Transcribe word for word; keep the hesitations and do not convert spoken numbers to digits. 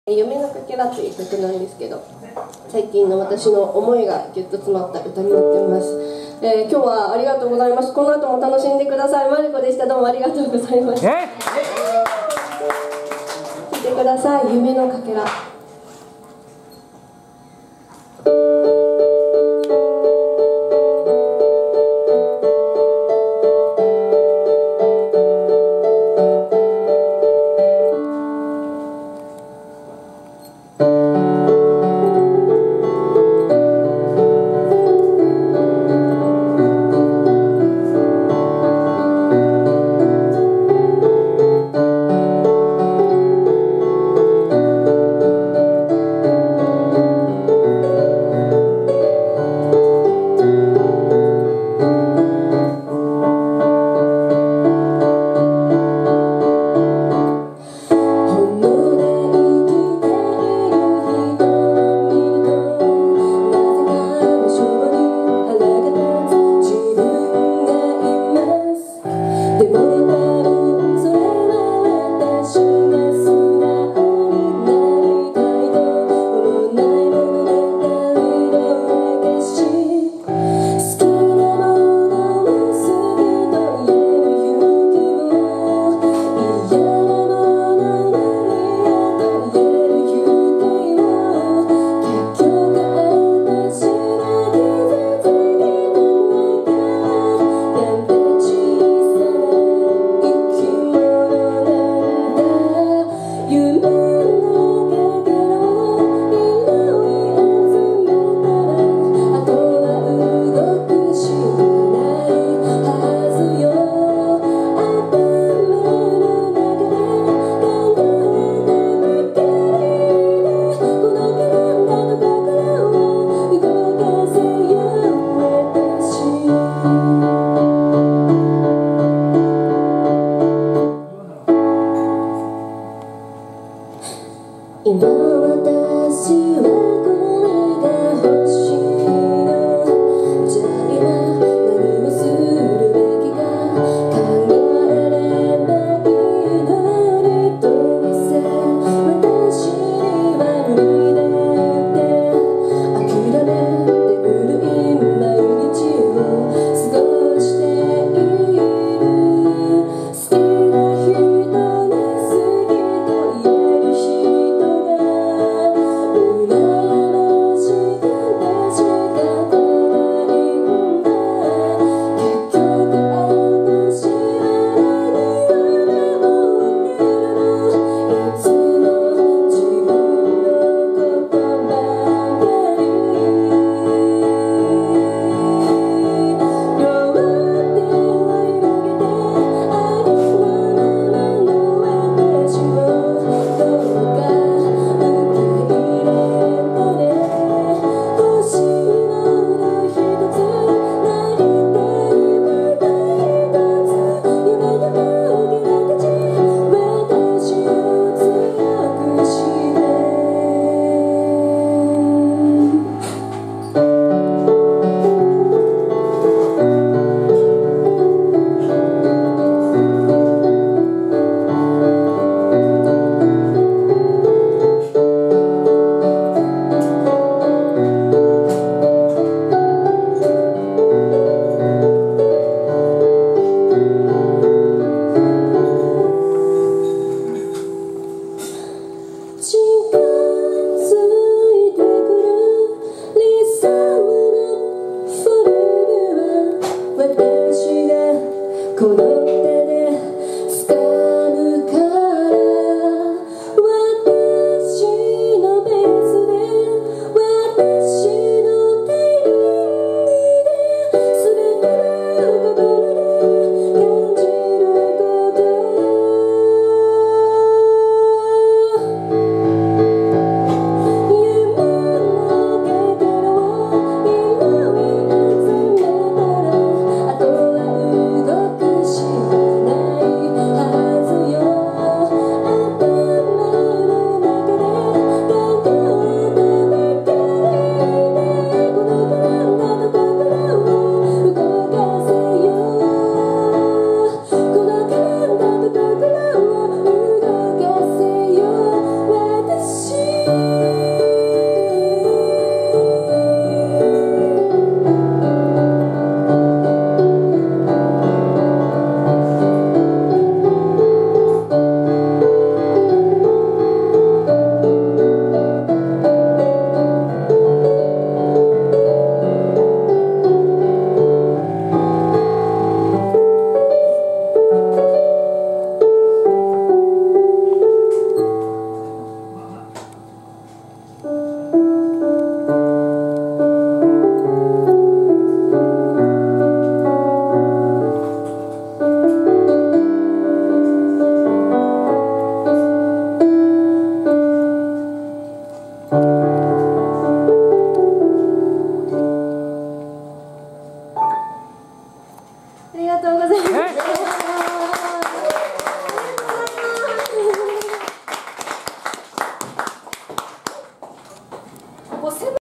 夢のかけらという曲なんですけど、最近の私の思いがぎゅっと詰まった歌になっております。えー、今日はありがとうございます。この後も楽しんでください。マリコでした。どうもありがとうございました。聴いてください。夢のかけら。今私はこれが欲しいの。じゃあ今何をするべきか考えればいいのにと見せ、私には無理だって諦めて古い毎日を過ごしている。好きな人に好きと言える人がこう